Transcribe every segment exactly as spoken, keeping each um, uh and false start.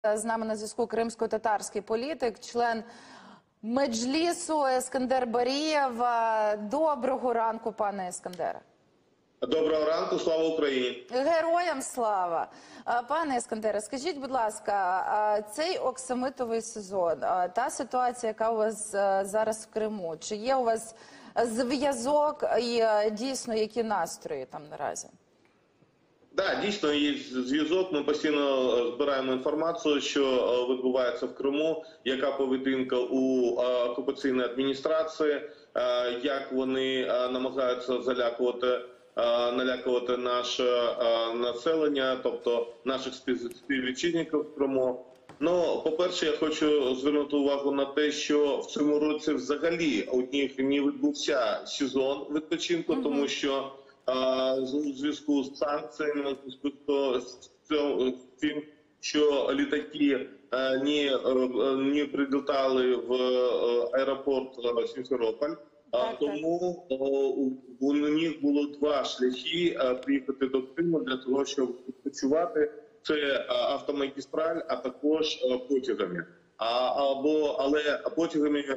З нами на зв'язку кримсько-татарський політик, член Меджлісу Ескандер Барієв. Доброго ранку, пане Ескандере. Доброго ранку, слава Україні. Героям слава. Пане Ескандере, скажіть, будь ласка, цей оксамитовий сезон, та ситуація, яка у вас зараз в Криму, чи є у вас зв'язок і дійсно які настрої там наразі? Так, да, дійсно є зв'язок. Ми постійно збираємо інформацію, що відбувається в Криму, яка поведінка у окупаційної адміністрації, як вони намагаються залякувати, налякувати наше населення, тобто наших співвітчизників в Криму. Ну, по-перше, я хочу звернути увагу на те, що в цьому році взагалі у них не відбувся сезон відпочинку, mm-hmm. тому що у зв'язку з санкціями, з тим, що літаки не, не прилітали в аеропорт Сімферополь, так, тому так. у них було два шляхи приїхати до Криму для того, щоб відпочивати. Це автомагістраль, а також потягами. А, або, але потягами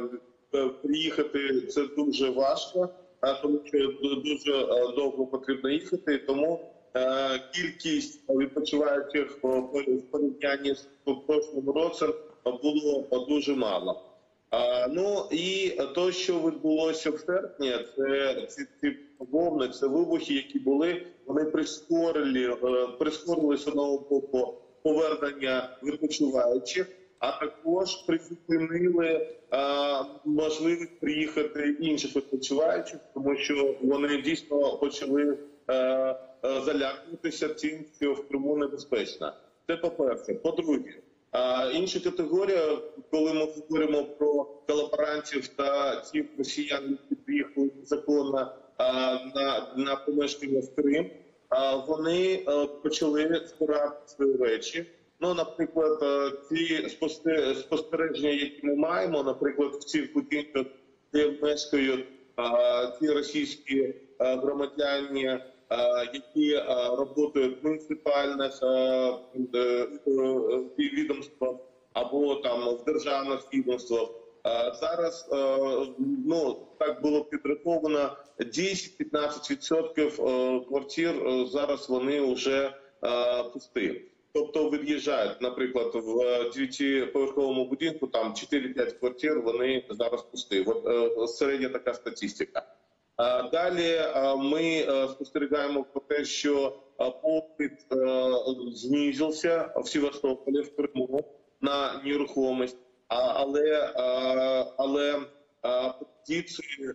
приїхати це дуже важко, тому що дуже довго потрібно їхати, тому е, кількість відпочиваючих в порівнянні з прошлим роком було дуже мало. А, ну і те, що відбулося в серпні, це ці, ці волни, це вибухи, які були, вони прискорили, прискорили з одного боку повернення відпочиваючих, а також призупинили а, можливість приїхати інших відпочиваючих, тому що вони дійсно почали а, а, залякуватися тим, що в Криму небезпечно. Це по-перше. По-друге, а, інша категорія, коли ми говоримо про колаборантів та тих росіян, які приїхали незаконно а, на, на помешкання в Крим, а, вони а, почали збирати свої речі. Ну, наприклад, ці спостереження, які ми маємо, наприклад, в цих будинках, де мешкають ті російські громадяни, які працюють в муніципальних відомствах або там в державних відомствах. Зараз, ну, так було підраховано, десять-п'ятнадцять відсотків квартир зараз вони вже пусті. Тобто від'їжджають, наприклад, в дев'ятиповерховому будинку, там чотири-п'ять квартир, вони зараз пусті. От середня така статистика. Далі ми спостерігаємо про те, що попит знизився в Севастополі, в Криму на нерухомість, але, але позиції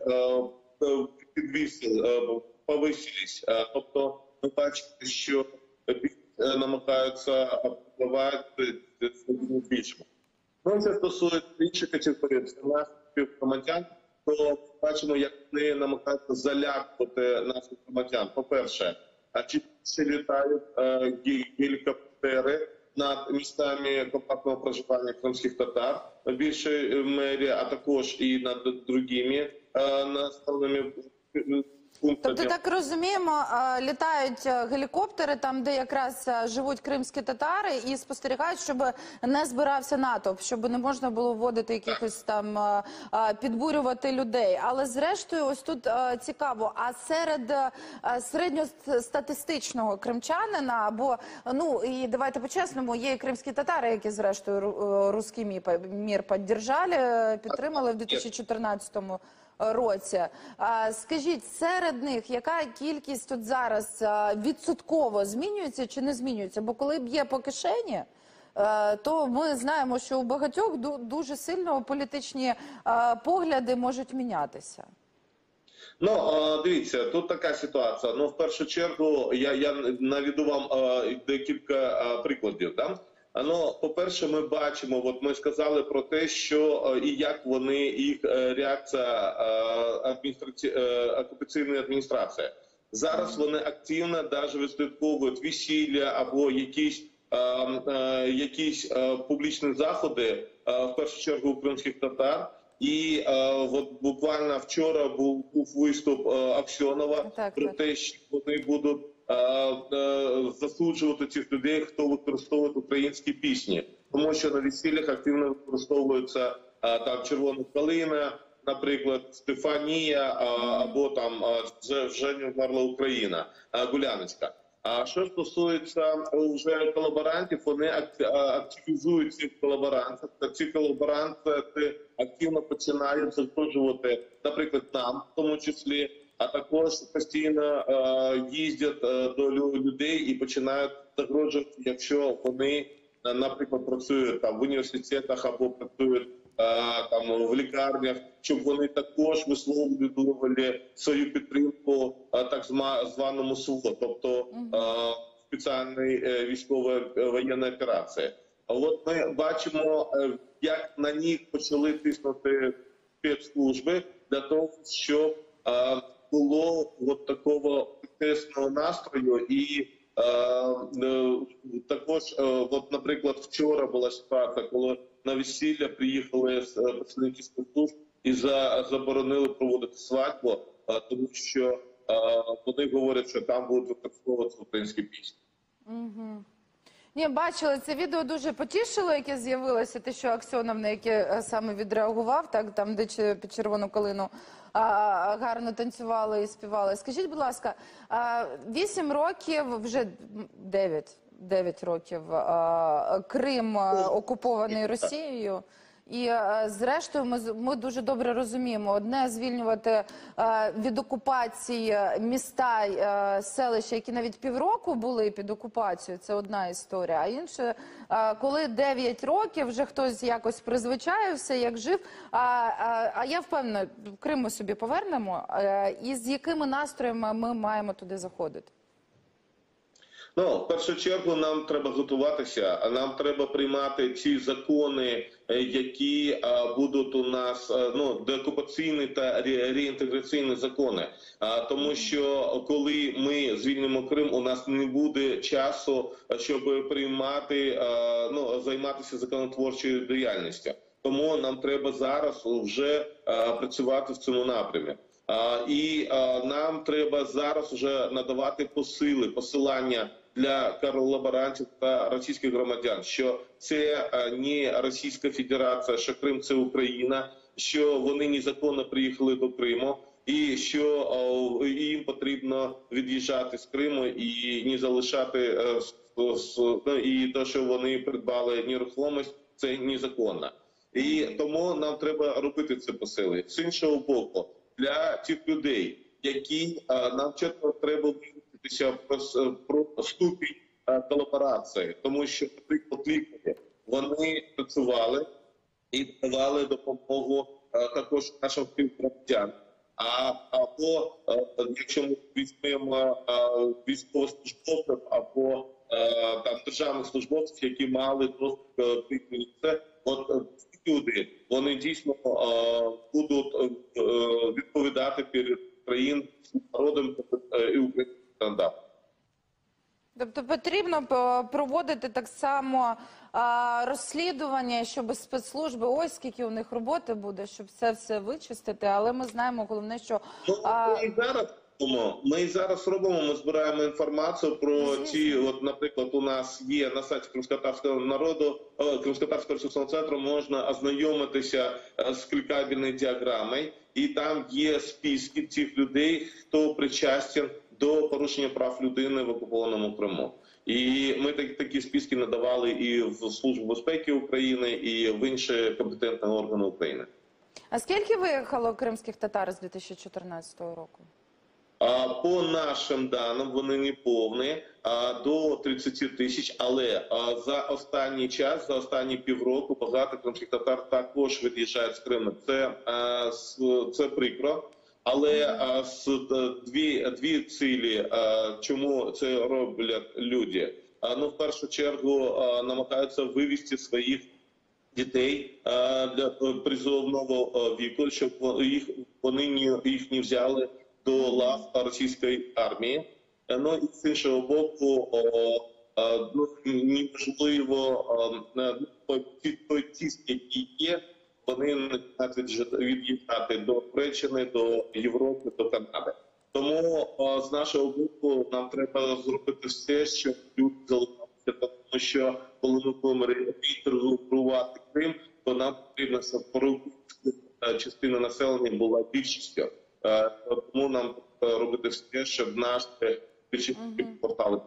підвисили, повисились. Тобто ми бачимо, що намагаються впливати своїм більшим. Ну, це стосується інших категорій, це наших співгромадян, то бачимо, як вони намагаються залякувати наших громадян. По-перше, чи літають гелікоптери над містами компактного проживання кримських татар в більшій мері, а також і над другими населеними пунктами. Тобто, так розуміємо, літають гелікоптери там, де якраз живуть кримські татари, і спостерігають, щоб не збирався натовп, щоб не можна було вводити якихось там, підбурювати людей. Але зрештою, ось тут цікаво, а серед середньостатистичного кримчанина, або, ну, і давайте по-чесному, є і кримські татари, які зрештою русський мір підтримали, підтримали в дві тисячі чотирнадцятому році. Скажіть, серед них яка кількість от зараз відсотково змінюється чи не змінюється? Бо коли б'є по кишені, то ми знаємо, що у багатьох дуже сильно політичні погляди можуть мінятися. Ну, дивіться, тут така ситуація. Ну, в першу чергу, я, я наведу вам декілька прикладів, да? Ну, по-перше, ми бачимо, от ми сказали про те, що і як вони, їх реакція адміністраці... окупаційної адміністрації. Зараз вони активно навіть відслідковують весілля або якісь, якісь публічні заходи, в першу чергу українських татар. І от буквально вчора був, був виступ Аксьонова про те, що вони будуть е, е, засуджувати цих людей, хто використовує українські пісні, тому що на весіллях активно використовується е, там червона калина, наприклад, Стефанія а, або там вже, вже не вмерла Україна, а, Гуляночка. А що стосується вже колаборантів, вони активізують цих колаборантів. Та ці колаборанти активно починають загрожувати, наприклад, нам, в тому числі, а також постійно е, їздять е, до людей і починають загрожувати, якщо вони, наприклад, працюють там в університетах або працюють там в лікарнях, щоб вони також висловлювали свою підтримку так званому СВО, тобто спеціальної військової воєнної операції. От ми бачимо, як на них почали тиснути спецслужби для того, щоб було от такого протестного настрою. І також, от, наприклад, вчора була ситуація, коли на весілля приїхали з представники спецслужб і за, заборонили проводити свадьбу, тому що вони говорять, що там будуть використовуватися українські пісні. Угу. Ні, бачили, це відео дуже потішило, яке з'явилося, те, що Аксьонов, на яке саме відреагував, так, там, де під червону калину а, гарно танцювали і співали. Скажіть, будь ласка, вісім років, вже дев'ять, дев'ять років, а, Крим окупований Росією. І, зрештою, ми, ми дуже добре розуміємо, одне звільнювати е, від окупації міста, е, селища, які навіть півроку були під окупацією, це одна історія. А інше, е, коли дев'ять років вже хтось якось призвичаївся, як жив. А, а, а я впевнена, Крим ми собі повернемо. Е, і з якими настроями ми маємо туди заходити? Ну, в першу чергу нам треба готуватися, а нам треба приймати ці закони, які а, будуть у нас, а, ну, деокупаційні та ре реінтеграційні закони. А, тому що коли ми звільнимо Крим, у нас не буде часу, щоб приймати, а, ну, займатися законотворчою діяльністю. Тому нам треба зараз вже а, працювати в цьому напрямі. А, і а, нам треба зараз вже надавати посили, посилання для колаборантів та російських громадян, що це не Російська Федерація, що Крим – це Україна, що вони незаконно приїхали до Криму, і що їм потрібно від'їжджати з Криму і не залишати, і те, що вони придбали нерухомість, це незаконно. І тому нам треба робити це посили. З іншого боку, для тих людей, які нам чітко треба про ступінь колаборації, тому що, наприклад, лікарі, вони працювали і давали допомогу також нашим співгромадянам. А або, якщо ми візьмемо військовослужбовців або там державних службовців, які мали доступ до це, от ці люди, вони дійсно будуть відповідати перед країною, народом і українським стандартом. Тобто потрібно проводити так само а, розслідування, щоб спецслужби, ось скільки у них роботи буде, щоб це все вичистити, але ми знаємо, головне, що... Ну, а... ми і зараз робимо, ми і зараз робимо, ми збираємо інформацію про ці, от, наприклад, у нас є на сайті кримськотатарського народу, Кримськотатарського ресурсного центру, можна ознайомитися з клікабельною діаграмою, і там є списки цих людей, хто причастен до порушення прав людини в окупованому Криму. І ми так, такі списки надавали і в Службу безпеки України, і в інші компетентні органи України. А скільки виїхало кримських татар з дві тисячі чотирнадцятого року? А, по нашим даним, вони не повні, а, до тридцяти тисяч, але а, за останній час, за останні півроку багато кримських татар також від'їжджають з Криму. Це, а, це прикро. Але а, з, дві, дві цілі, а, чому це роблять люди. А, ну, в першу чергу а, намагаються вивести своїх дітей а, для призовного віку, щоб їх, вони не, їх не взяли до лав російської армії. А, ну, і з іншого боку, а, а, ну, неможливо а, той тиск, який є, вони починають від'їжджати до Туреччини, до Європи, до Канади. Тому о, з нашого боку нам треба зробити все, щоб люди залишалися, тому що коли ми будемо реінтегрувати Крим, то нам потрібно, щоб порубська частина населення була більшістю. Е, Тому нам треба робити все, щоб наші більшість портали.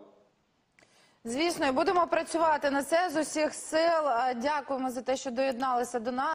Звісно, і будемо працювати на це з усіх сил. Дякуємо за те, що доєдналися до нас.